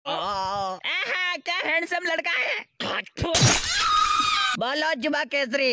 क्या हैंडसम लड़का है। बोलो जुबा केसरी।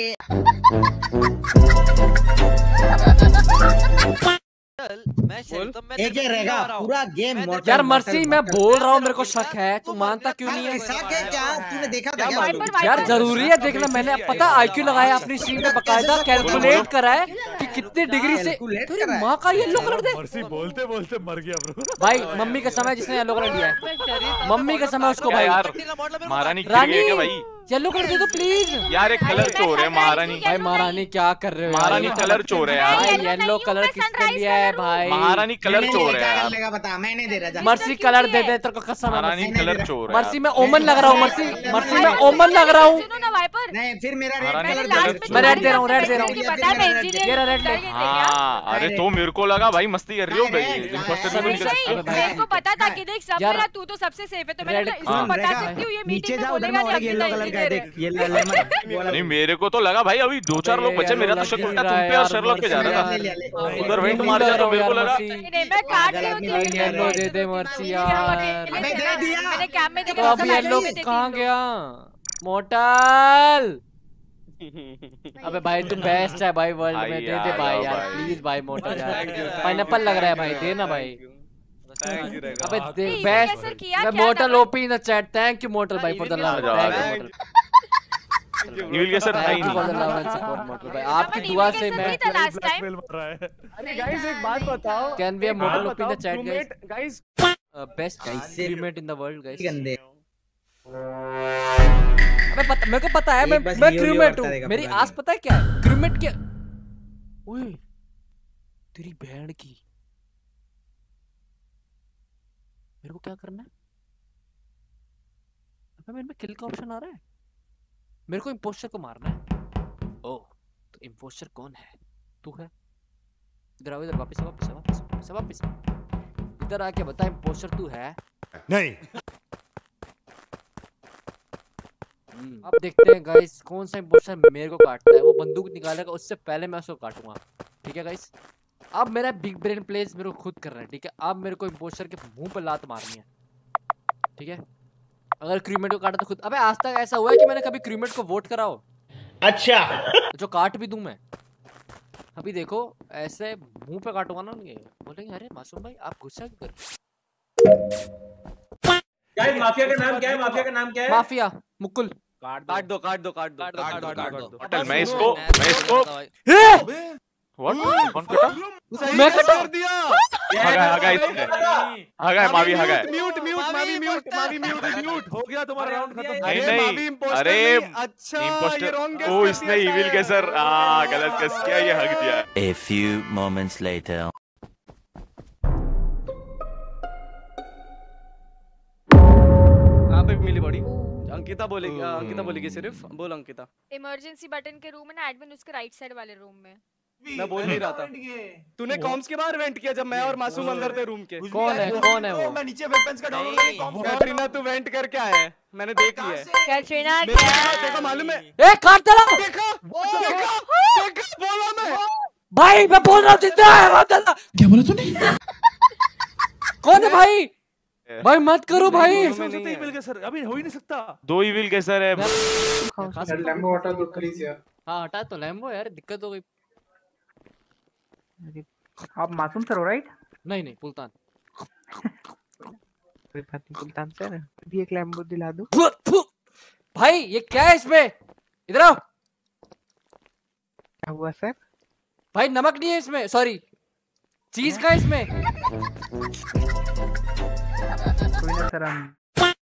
एक ही रहेगा पूरा गेम। यार मर्सी मैं बोल रहा हूँ मेरे को शक है, तू मानता क्यों नहीं है? क्या तूने देखा था क्या? यार जरूरी है देखना, मैंने पता आईक्यू लगाया अपनी स्ट्रीम पे, बकायदा कैलकुलेट करा है कि कितनी डिग्री से। तेरी माँ का येलो कलर दे। मर्सी बोलते बोलते मर गया ब्रो। भाई मम्मी का समय जिसने येलो कलर लिया है, मम्मी का समय उसको भाई। महारानी रानी भाई येलो कर दे दो प्लीज। यार एक कलर चोर है महारानी। भाई महारानी क्या कर रहे हो? महारानी कलर चोर है यार। येलो कलर किसने लिया है भाई? महारानी कलर चोर है यार। बता, मैं नहीं दे रहा। मर्सी कलर दे दे, तेरे को कसम है। महारानी कलर चोर है। मर्सी मैं ओमन लग रहा हूँ। मर्सी मैं ओमन लग रहा हूँ। नहीं फिर मेरा रेड मैं रेड दे रहा हूँ, रेड दे रहा हूँ। ये रेड ले। हाँ अरे तो मेरे को लगा भाई मस्ती कर रही हो मेरे को पता था कि देख सब मेरा, तू तो सबसे सेफ है, तो मैंने इसको बता सकती हूँ ये मीटिंग में बोलेगा नहीं। येलो कलर का देख, ये नहीं मेरे को तो लगा भाई अभी 2-4 लोग बचे। मेरा तो शक उल्टा तुम पे और शर्लॉक पे जा रहा था। उधर वेंट मार जा रहा मेरे को लगा। मैं काट रही हूँ। येलो दे दे मर्सी यार। मैंने कैम में तो अब येलो कहाँ गया? मोटल अबे भाई तुम बेस्ट है भाई वर्ल्ड में, दे दे भाई यार प्लीज भाई मोटल यार। पाइनएप्पल लग रहा है भाई, दे ना भाई। अबे दे बेस्ट। मैं Mortal OP in the chat. Thank you Mortal भाई for the love. Thank you Mortal. यूल के सर नहीं मोटल भाई, आपकी दुआ से मैं। अरे गाइस एक बात बताओ, can be a Mortal OP in the chat guys. Best crewmate in the world guys. गंदे। अबे पता, मेरे को पता है मैं क्रीमेट हूँ। मेरी आस पता है क्या है? क्रीमेट क्या? ओए तेरी बहन की। मेरे को क्या करना है? अबे मेरे में किल का ऑप्शन आ रहा है। मेरे को इंपोस्टर को मारना है। ओह तो इंपोस्टर कौन है? तू है। इधर आओ, इधर वापस इधर आके बता इंपोस्टर तू है? नहीं। अब देखते हैं गाइस कौन सा इंपोस्टर मेरे को काटता है। वो बंदूक निकालेगा, उससे पहले मैं उसको काटूंगा। ठीक है गाइस, अब मेरा बिग ब्रेन प्लेस मेरे को खुद करना है। ठीक है, अब मेरे को इंपोस्टर के मुंह पे लात मारनी है। ठीक है, अगर क्रीमेट को काटा तो खुद। अबे आज तक ऐसा हुआ है कि मैंने कभी क्रीमेट को वोट करा हो? अच्छा तो जो काट भी दूं मैं। अभी देखो ऐसे मुंह पे काटूंगा ना उनके, बोलेंगे अरे मासूम भाई आप गुस्सा क्यों कर। गाइस माफिया का नाम क्या है? माफिया का नाम क्या है? माफिया मुकुल। काट दो। होटल मैं इसको व्हाट कौन कटा? मैं कटा दिया। हगा मावी हगा। म्यूट हो गया तुम्हारा राउंड खत्म। नहीं अरे अच्छा इंपोस्टर ओ इसने इविल के सर गलत गेस किया, ये हक दिया। A few moments later. कहाँ पे मिली बॉडी? अंकिता बोलेगी सिर्फ। बोल अंकिता। इमरजेंसी बटन के रूम में ना, एडमिन उसके राइट साइड वाले रूम में। मैं बोल नहीं रहा था। तूने कॉम्स के बाहर वेंट किया जब मैं और मासूम अंदर थे रूम के। कौन है वो? मैं नीचे वेपन्स का डाउनलोड। कैटरीना तू वेंट करके आया है, मैंने देख लिया है। कैटरीना देखो मालूम है। ए काट दे रहा। देखा बोला मैं। भाई मैं बोल रहा हूँ जिंदा है। क्या बोला तूने? कौन है भाई? भाई मत करो भाई। इविल के सर अभी हो ही नहीं सकता। 2 इविल के सर है। लैम्बो हटा दो प्लीज यार। हाँ हटा तो लैम्बो यार, दिक्कत हो गई। आप मासूम सर हो राइट? नहीं पुल्तान। पुल्तान सर भी एक लैम्बो दिला दो भाई। ये क्या है इसमें? इधर आओ। क्या हुआ सर? भाई नमक नहीं है इसमें, सॉरी चीज का इसमें। कोई ना सर, हम